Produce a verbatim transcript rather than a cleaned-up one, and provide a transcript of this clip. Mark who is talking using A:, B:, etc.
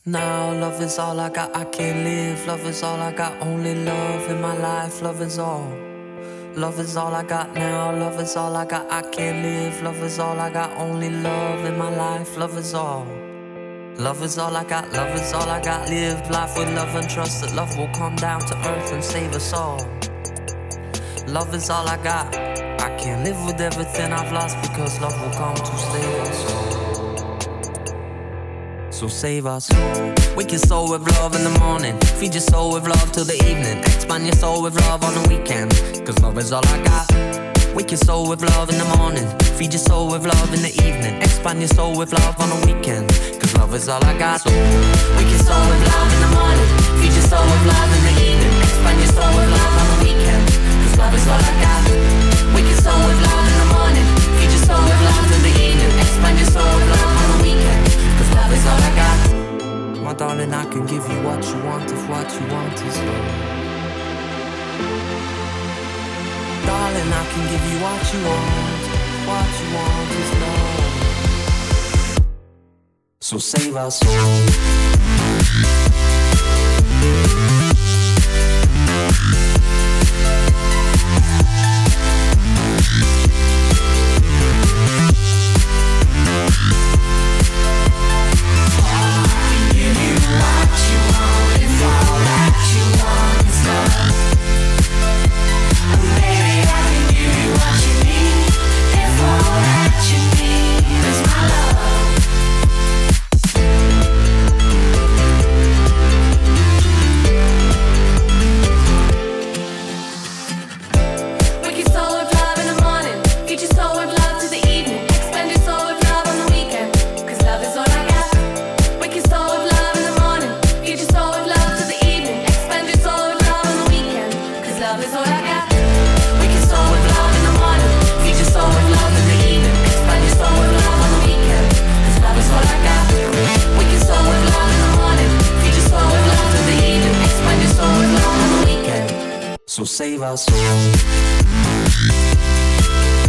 A: Now love is all I got, I can't live. Love is all I got, only love in my life. Love is all. Love is all I got now, love is all I got, I can't live. Love is all I got, only love in my life. Love is all. Love is all I got, love is all I got. Live life with love and trust that love will come down to earth and save us all. Love is all I got, I can't live with everything I've lost, because love will come to save us all. So save our soul. Wake your soul with love in the morning, feed your soul with love till the evening, expand your soul with love on the weekend, cause love is all I got. Wake your soul with love in the morning, feed your soul with love in the evening, expand your soul with love on the weekend, cause love is all I got. So wake your soul with love in the morning, feed your soul with love in the evening, expand your soul with love on the weekend, cause love is all I got. Wake your soul with love in the morning, feed your soul with love in the evening, expand your soul with love on the weekend, cause love is all I got. My darling, I can give you what you want if what you want is love. Darling, I can give you what you want, what you want is love. So save our soul.
B: So save our soul.